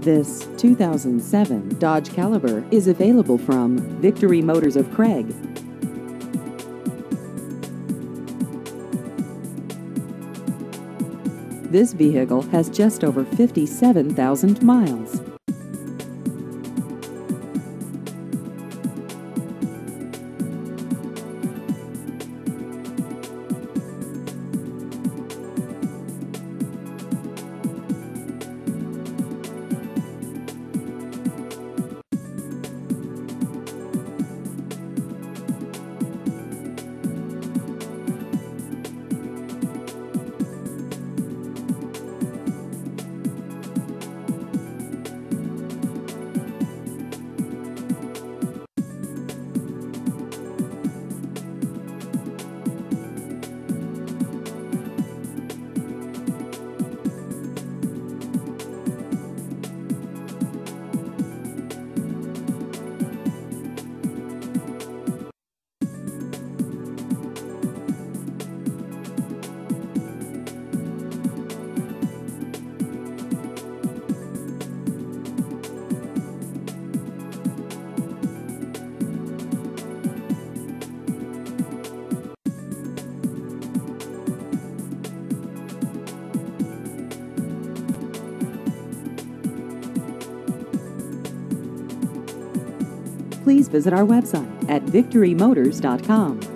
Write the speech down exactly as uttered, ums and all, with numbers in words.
This two thousand seven Dodge Caliber is available from Victory Motors of Craig. This vehicle has just over fifty-seven thousand miles. Please visit our website at victory motors dot com.